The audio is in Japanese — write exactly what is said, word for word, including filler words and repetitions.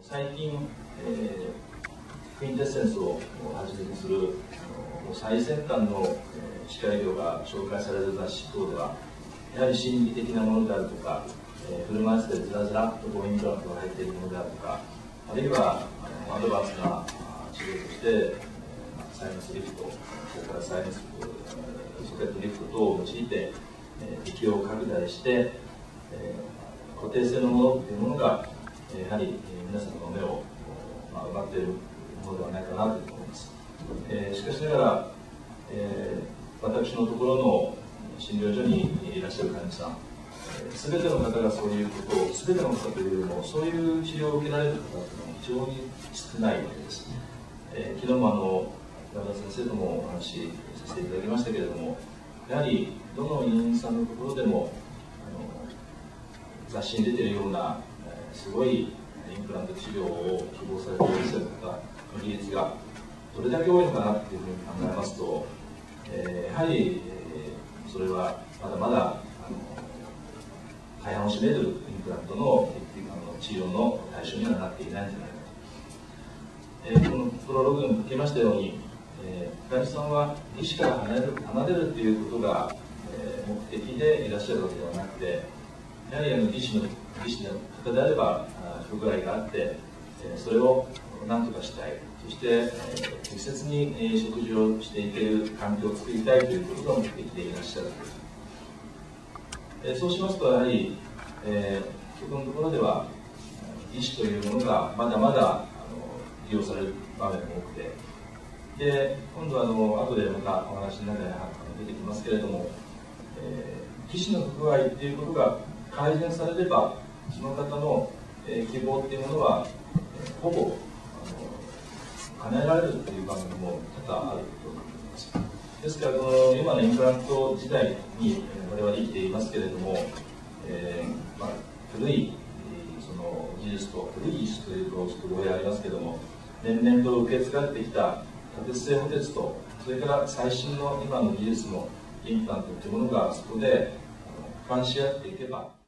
最近、えー、クインテッセンスをはじめとする最先端の、えー、歯科医療が紹介される雑誌等では、やはり心理的なものであるとか、えー、車椅子でずらずらっとこうインプラントが入っているものであるとか、あるいはあのアドバンスな治療として、えー、サイエンスリフト、それからサイエンスソケットリフト等を用いて、えー、適用を拡大して、えー、固定性のものというものが、やはり皆さんの目を、まあ、奪っているものではないかなと思います。えー、しかしながら、えー、私のところの診療所にいらっしゃる患者さん、すべての方がそういうことを、すべての方というよりも、そういう治療を受けられる方というのは非常に少ないわけです。えー、昨日もあの山田先生ともお話しさせていただきましたけれども、やはりどの医院さんのところでも、あの雑誌に出ているような、すごいインプラント治療を希望されていらっしゃる方の比率がどれだけ多いのかなというふうに考えますと、えー、やはり、えー、それはまだまだあの大半を占めるインプラントのあの治療の対象にはなっていないんじゃないかと。えー、このプロローグに書きましたように、えー、患者さんは医師から離れる離れるということが、えー、目的でいらっしゃるわけではなくて、やはりあの医師の医師の方であれば不具合があって、それを何とかしたい、そして、適切に食事をしていける環境を作りたいということが目的でいらっしゃる。そうしますと、やはり、えー、そこのところでは、医師というものがまだまだあの利用される場面も多くて、で今度はあの後でまたお話の中で出てきますけれども、えー、医師の不具合ということが改善されれば、その方の、えー、希望っていうものは、えー、ほぼあの叶えられるという場面も多々あると思います。ですから、この今のインプラント時代に我々生きていますけれども、えーまあ、古いその技術と、古い技術というとちょっと語弊ありますけれども、年々と受け継がれてきた多鉄性補鉄と、それから最新の今の技術のインプラントというものがそこで監視合っていけば、